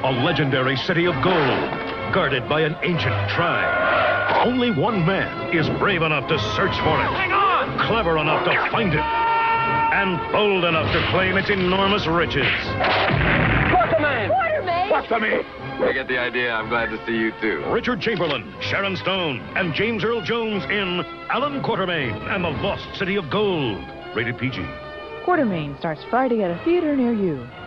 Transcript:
a legendary city of gold, guarded by an ancient tribe. Only one man is brave enough to search for it. Hang on! Clever enough to find it. And bold enough to claim its enormous riches. Quatermain! Quatermain! What's for me? I get the idea. I'm glad to see you, too. Richard Chamberlain, Sharon Stone, and James Earl Jones in Allan Quatermain and the Lost City of Gold. Rated PG. Quatermain starts Friday at a theater near you.